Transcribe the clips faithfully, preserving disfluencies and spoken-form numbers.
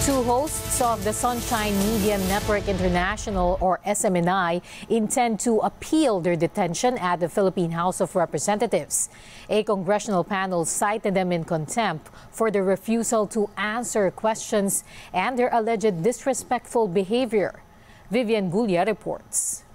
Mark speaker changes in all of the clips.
Speaker 1: Two hosts of the Sunshine Media Network International, or S M N I, intend to appeal their detention at the Philippine House of Representatives. A congressional panel cited them in contempt for their refusal to answer questions and their alleged disrespectful behavior. Vivian Gulia reports.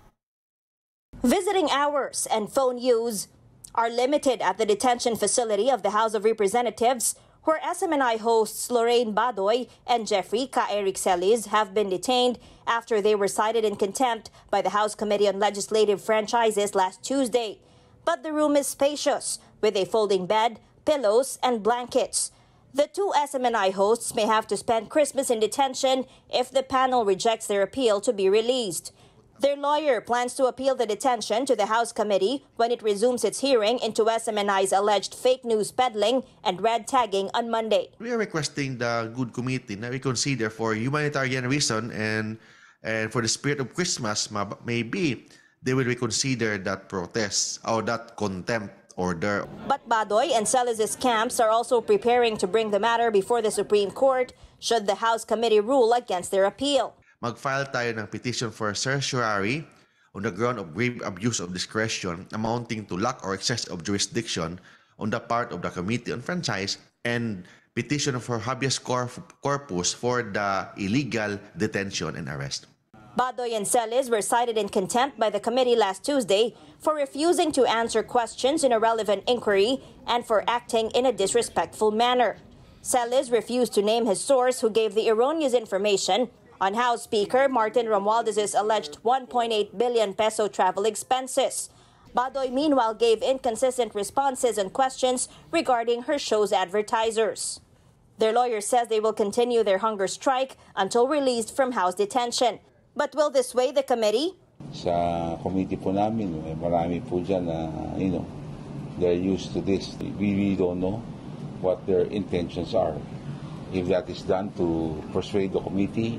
Speaker 2: Visiting hours and phone use are limited at the detention facility of the House of Representatives, where S M N I hosts Lorraine Badoy and Jeffrey Ka Eric Celis have been detained after they were cited in contempt by the House Committee on Legislative Franchises last Tuesday. But the room is spacious, with a folding bed, pillows, and blankets. The two S M N I hosts may have to spend Christmas in detention if the panel rejects their appeal to be released. Their lawyer plans to appeal the detention to the House Committee when it resumes its hearing into S M N I's alleged fake news peddling and red tagging on Monday.
Speaker 3: We are requesting the good committee na reconsider for humanitarian reason and, and for the spirit of Christmas, maybe they will reconsider that protest or that contempt order.
Speaker 2: But Badoy and Celis' camps are also preparing to bring the matter before the Supreme Court should the House Committee rule against their appeal.
Speaker 3: Mag-file tayo ng petition for certiorari on the ground of grave abuse of discretion amounting to lack or excess of jurisdiction on the part of the Committee on Franchise, and petition for habeas corpus for the illegal detention and arrest.
Speaker 2: Badoy and Celis were cited in contempt by the committee last Tuesday for refusing to answer questions in a relevant inquiry and for acting in a disrespectful manner. Celis refused to name his source who gave the erroneous information on House Speaker Martin Romualdez's alleged one point eight billion peso travel expenses. Badoy meanwhile gave inconsistent responses on questions regarding her show's advertisers. Their lawyer says they will continue their hunger strike until released from House detention. But will this sway the committee?
Speaker 4: Sa committee po namin, marami po dyan na, you know, they're used to this. We really don't know what their intentions are. If that is done to persuade the committee,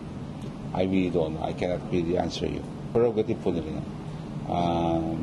Speaker 4: I really don't know. I cannot really answer you. Prerogative po nila. Um,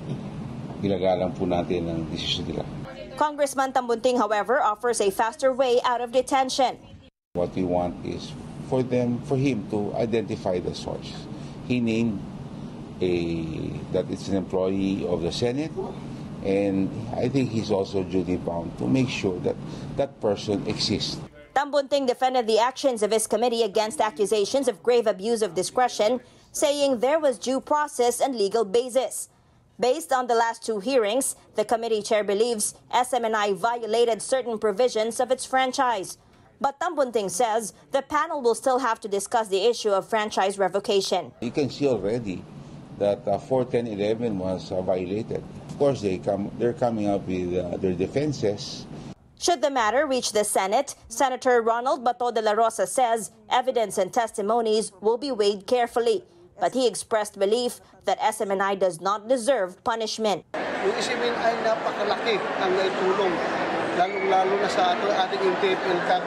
Speaker 4: Ilagalan po natin ang desisyon nila.
Speaker 2: Congressman Tambunting, however, offers a faster way out of detention.
Speaker 4: What we want is for them, for him to identify the source. He named a that it's an employee of the Senate, and I think he's also duty bound to make sure that that person exists.
Speaker 2: Tambunting defended the actions of his committee against accusations of grave abuse of discretion, saying there was due process and legal basis. Based on the last two hearings, the committee chair believes S M N I violated certain provisions of its franchise. But Tambunting says the panel will still have to discuss the issue of franchise revocation.
Speaker 4: You can see already that uh, four ten eleven was uh, violated. Of course, they come, they're coming up with uh, their defenses.
Speaker 2: Should the matter reach the Senate, Senator Ronald Bato de la Rosa says evidence and testimonies will be weighed carefully. But he expressed belief that S M N I does not deserve punishment.
Speaker 5: Yung S M N I napakalaki ang naitulong, lalong-lalo na sa ating Intel Cap.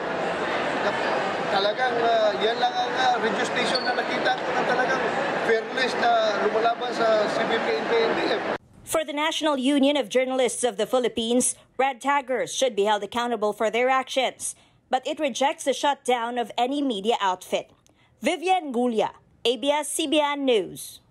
Speaker 5: Talagang uh, yan lang ang uh, radio station na nakita ko na talagang fairness na lumalaban sa C B P N P N D F.
Speaker 2: For the National Union of Journalists of the Philippines, red taggers should be held accountable for their actions, but it rejects the shutdown of any media outfit. Vivian Gulia, A B S C B N News.